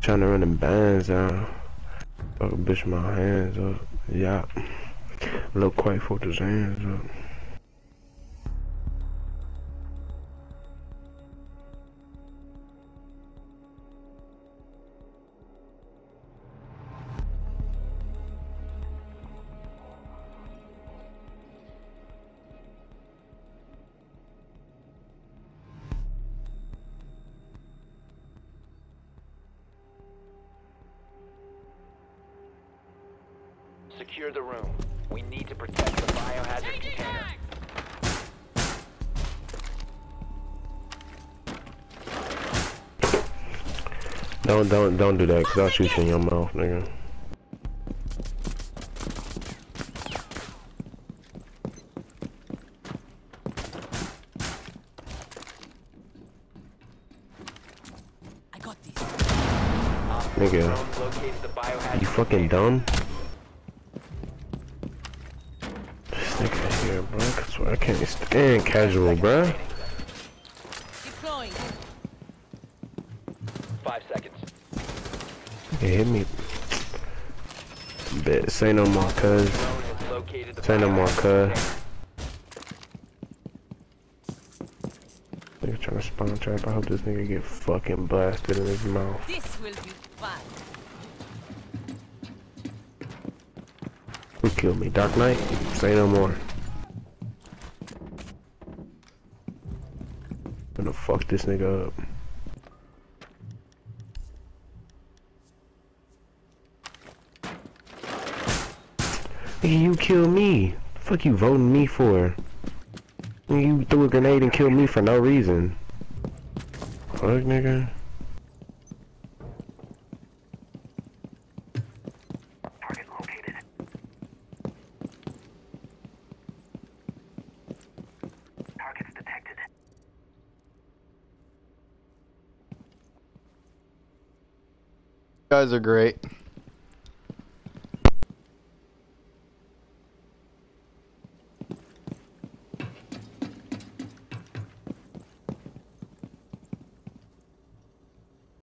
Trying to run them bands out. Fucking bitch my hands up. Yeah. Look quite for his hands up. Secure the room. We need to protect the biohazard container. Don't do that, cause I'll shoot you in your mouth, nigga. I got this. Nigga, you fucking dumb? This nigga here, bro. I swear I can't stand casual, bro. Deploying. 5 seconds. He hit me. Bet. Say no more, cuz. Say no more, cuz. Nigga trying to spawn trap. I hope this nigga get fucking blasted in his mouth. This will be fun. Who killed me? Dark Knight? Say no more. I'm gonna fuck this nigga up. Nigga, you kill me. The fuck you voting me for? Nigga, you threw a grenade and killed me for no reason. Fuck, nigga. Target located. Targets detected. You guys are great.